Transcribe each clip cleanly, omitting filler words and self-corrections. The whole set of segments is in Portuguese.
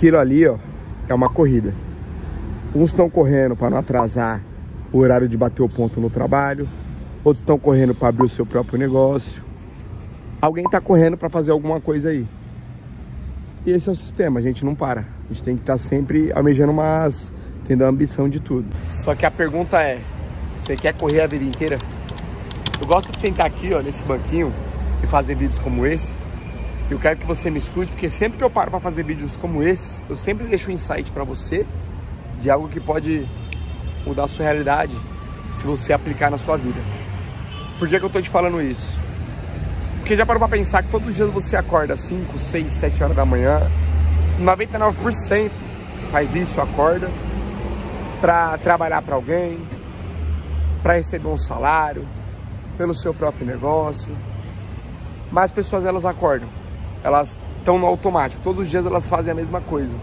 Aquilo ali, ó, é uma corrida. Uns estão correndo para não atrasar o horário de bater o ponto no trabalho. Outros estão correndo para abrir o seu próprio negócio. Alguém está correndo para fazer alguma coisa aí. E esse é o sistema, a gente não para. A gente tem que estar sempre almejando tendo a ambição de tudo. Só que a pergunta é, você quer correr a vida inteira? Eu gosto de sentar aqui, ó, nesse banquinho e fazer vídeos como esse. Eu quero que você me escute, porque sempre que eu paro para fazer vídeos como esses, eu sempre deixo um insight para você de algo que pode mudar a sua realidade se você aplicar na sua vida. Por que eu tô te falando isso? Porque já parou para pensar que todos os dias você acorda às 5, 6, 7 horas da manhã, 99% faz isso, acorda para trabalhar para alguém, para receber um salário, pelo seu próprio negócio. Mas as pessoas, elas acordam, elas estão no automático, todos os dias elas fazem a mesma coisa.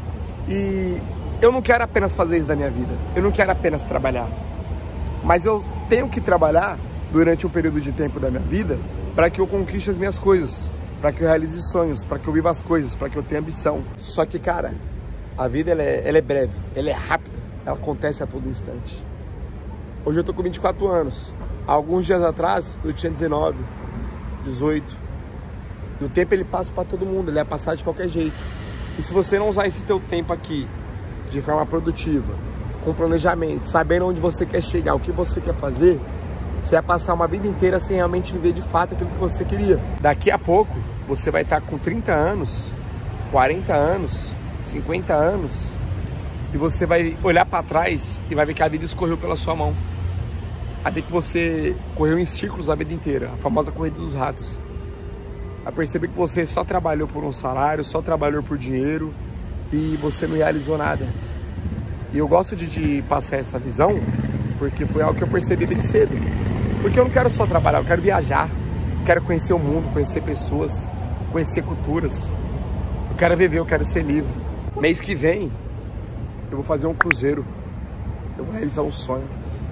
E eu não quero apenas fazer isso da minha vida, eu não quero apenas trabalhar, mas eu tenho que trabalhar durante um período de tempo da minha vida para que eu conquiste as minhas coisas, para que eu realize sonhos, para que eu viva as coisas, para que eu tenha ambição. Só que, cara, a vida ela é breve, ela é rápida, ela acontece a todo instante. Hoje eu tô com 24 anos, há alguns dias atrás eu tinha 19, 18. E o tempo ele passa para todo mundo, ele vai passar de qualquer jeito. E se você não usar esse teu tempo aqui de forma produtiva, com planejamento, sabendo onde você quer chegar, o que você quer fazer, você vai passar uma vida inteira sem realmente viver de fato aquilo que você queria. Daqui a pouco, você vai estar com 30 anos, 40 anos, 50 anos, e você vai olhar para trás e vai ver que a vida escorreu pela sua mão. Até que você correu em círculos a vida inteira, a famosa corrida dos ratos. A perceber que você só trabalhou por um salário, só trabalhou por dinheiro e você não realizou nada. E eu gosto de te passar essa visão porque foi algo que eu percebi bem cedo. Porque eu não quero só trabalhar, eu quero viajar, eu quero conhecer o mundo, conhecer pessoas, conhecer culturas. Eu quero viver, eu quero ser livre. Mês que vem, eu vou fazer um cruzeiro, eu vou realizar um sonho.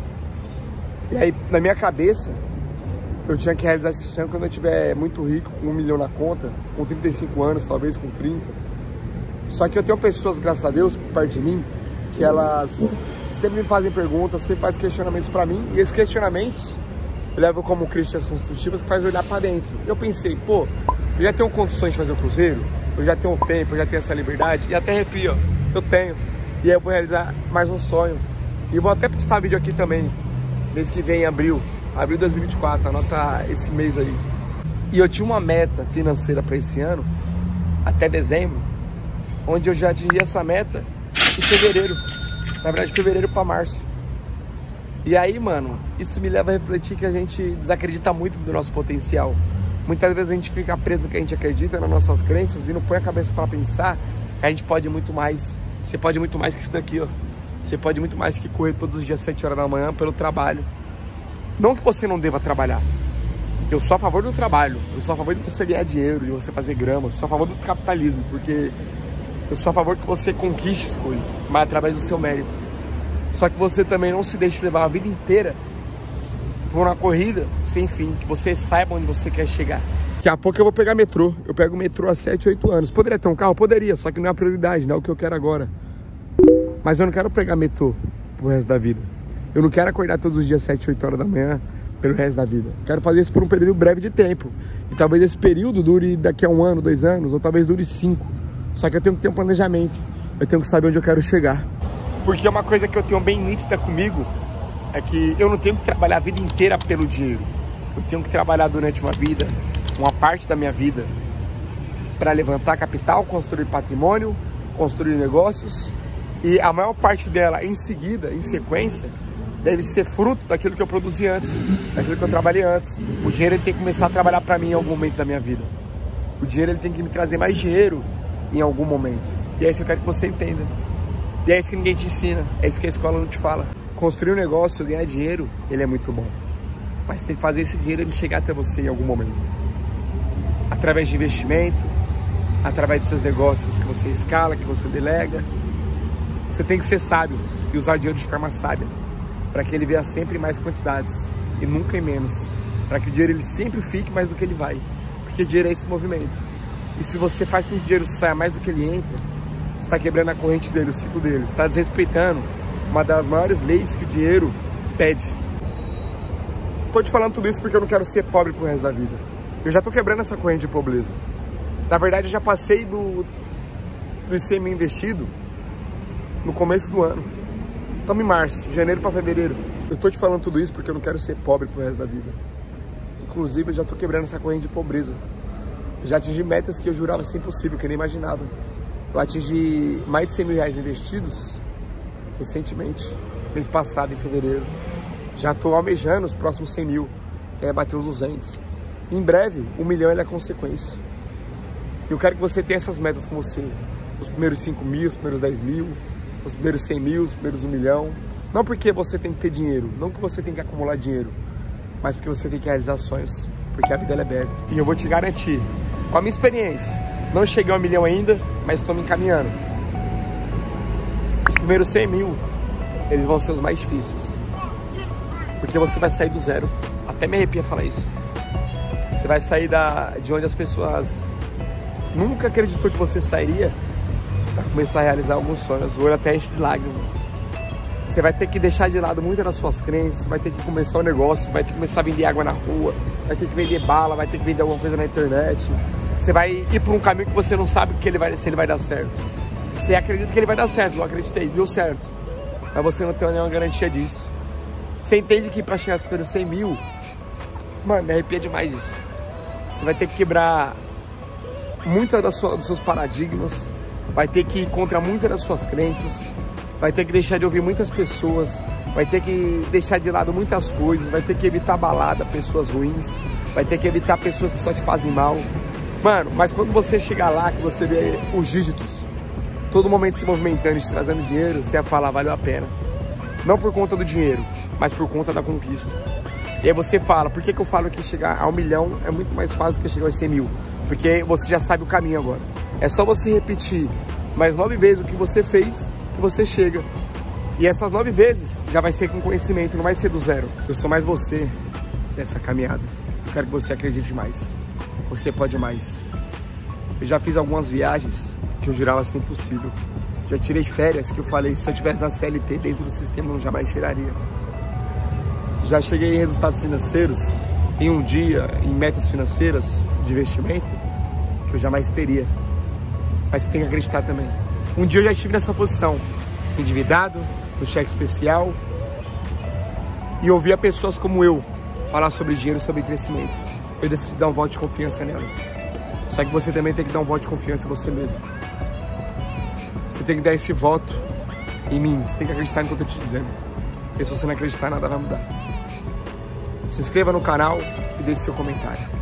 E aí, na minha cabeça, eu tinha que realizar esse sonho quando eu estiver muito rico, com 1 milhão na conta, com 35 anos, talvez com 30. Só que eu tenho pessoas, graças a Deus, perto de mim, que elas sempre me fazem perguntas, sempre fazem questionamentos pra mim, e esses questionamentos eu levo como críticas construtivas que faz olhar pra dentro. Eu pensei, pô, eu já tenho condições de fazer o cruzeiro, eu já tenho tempo, eu já tenho essa liberdade, e até arrepio, ó, eu tenho. E aí eu vou realizar mais um sonho. E vou até postar vídeo aqui também, mês que vem, em abril de 2024, anota esse mês aí. E eu tinha uma meta financeira para esse ano, até dezembro, onde eu já atingi essa meta em fevereiro. Na verdade, fevereiro para março. E aí, mano, isso me leva a refletir que a gente desacredita muito do nosso potencial. Muitas vezes a gente fica preso no que a gente acredita, nas nossas crenças, e não põe a cabeça para pensar que a gente pode muito mais. Você pode muito mais que isso daqui, ó. Você pode muito mais que correr todos os dias 7 horas da manhã pelo trabalho. Não que você não deva trabalhar. Eu sou a favor do trabalho. Eu sou a favor de você ganhar dinheiro, de você fazer grama. Eu sou a favor do capitalismo, porque eu sou a favor que você conquiste as coisas, mas através do seu mérito. Só que você também não se deixe levar a vida inteira por uma corrida sem fim, que você saiba onde você quer chegar. Daqui a pouco eu vou pegar metrô. Eu pego o metrô há 7, 8 anos. Poderia ter um carro? Poderia, só que não é a prioridade, não é o que eu quero agora. Mas eu não quero pegar metrô pro resto da vida. Eu não quero acordar todos os dias 7, 8 horas da manhã pelo resto da vida. Eu quero fazer isso por um período breve de tempo. E talvez esse período dure daqui a 1 ano, 2 anos, ou talvez dure 5. Só que eu tenho que ter um planejamento. Eu tenho que saber onde eu quero chegar. Porque uma coisa que eu tenho bem nítida comigo é que eu não tenho que trabalhar a vida inteira pelo dinheiro. Eu tenho que trabalhar durante uma vida, uma parte da minha vida, para levantar capital, construir patrimônio, construir negócios. E a maior parte dela, em seguida, em sequência, deve ser fruto daquilo que eu produzi antes, daquilo que eu trabalhei antes. O dinheiro ele tem que começar a trabalhar para mim em algum momento da minha vida. O dinheiro ele tem que me trazer mais dinheiro em algum momento. E é isso que eu quero que você entenda. E é isso que ninguém te ensina, é isso que a escola não te fala. Construir um negócio, ganhar dinheiro, ele é muito bom. Mas tem que fazer esse dinheiro ele chegar até você em algum momento. Através de investimento, através de seus negócios que você escala, que você delega. Você tem que ser sábio e usar o dinheiro de forma sábia, para que ele venha sempre em mais quantidades e nunca em menos. Para que o dinheiro ele sempre fique mais do que ele vai. Porque o dinheiro é esse movimento. E se você faz com que o dinheiro saia mais do que ele entra, Você está quebrando a corrente dele, o ciclo dele. Você está desrespeitando uma das maiores leis que o dinheiro pede. Tô te falando tudo isso porque eu não quero ser pobre pro resto da vida. Eu já tô quebrando essa corrente de pobreza. Na verdade, eu já passei dos 100 mil investido no começo do ano. Estamos em março, de janeiro para fevereiro. Eu tô te falando tudo isso porque eu não quero ser pobre pro resto da vida. Inclusive, eu já tô quebrando essa corrente de pobreza. Eu já atingi metas que eu jurava ser impossível, que eu nem imaginava. Eu atingi mais de 100 mil reais investidos recentemente, mês passado, em fevereiro. Já tô almejando os próximos 100 mil, que é bater os 200. Em breve, 1 milhão é a consequência. Eu quero que você tenha essas metas com você. Os primeiros 5 mil, os primeiros 10 mil, os primeiros 100 mil, os primeiros 1 milhão. Não porque você tem que ter dinheiro, não que você tem que acumular dinheiro, mas porque você tem que realizar sonhos, porque a vida ela é breve. E eu vou te garantir, com a minha experiência, não cheguei a 1 milhão ainda, mas estou me encaminhando. Os primeiros 100 mil, eles vão ser os mais difíceis. Porque você vai sair do zero. Até me arrepia falar isso. Você vai sair de onde as pessoas nunca acreditou que você sairia, para começar a realizar alguns sonhos. O olho até enche de lágrimas. Você vai ter que deixar de lado muitas das suas crenças, vai ter que começar um negócio, vai ter que começar a vender água na rua, vai ter que vender bala, vai ter que vender alguma coisa na internet. Você vai ir por um caminho que você não sabe se ele vai dar certo. Você acredita que ele vai dar certo, eu acreditei, deu certo. Mas você não tem nenhuma garantia disso. Você entende que para chegar aos primeiros 100 mil, mano, me arrepia demais isso. Você vai ter que quebrar muitas dos seus paradigmas, vai ter que ir contra muitas das suas crenças, vai ter que deixar de ouvir muitas pessoas, vai ter que deixar de lado muitas coisas, vai ter que evitar balada, pessoas ruins, vai ter que evitar pessoas que só te fazem mal. Mano, mas quando você chegar lá, que você vê os dígitos, todo momento se movimentando e te trazendo dinheiro, você vai falar, valeu a pena. Não por conta do dinheiro, mas por conta da conquista. E aí você fala, por que eu falo que chegar a 1 milhão é muito mais fácil do que chegar aos 100 mil? Porque você já sabe o caminho agora. É só você repetir mais 9 vezes o que você fez, que você chega. E essas 9 vezes já vai ser com conhecimento, não vai ser do zero. Eu sou mais você nessa caminhada. Eu quero que você acredite mais. Você pode mais. Eu já fiz algumas viagens que eu jurava ser impossível. Já tirei férias que eu falei, se eu tivesse na CLT dentro do sistema, eu não jamais tiraria. Já cheguei em resultados financeiros em um dia, em metas financeiras de investimento, que eu jamais teria. Mas você tem que acreditar também. Um dia eu já estive nessa posição, endividado, no cheque especial, e ouvia pessoas como eu falar sobre dinheiro, sobre crescimento. Eu decidi dar um voto de confiança nelas. Só que você também tem que dar um voto de confiança em você mesmo. Você tem que dar esse voto em mim. Você tem que acreditar no que eu tô te dizendo. Porque se você não acreditar, nada vai mudar. Se inscreva no canal e deixe seu comentário.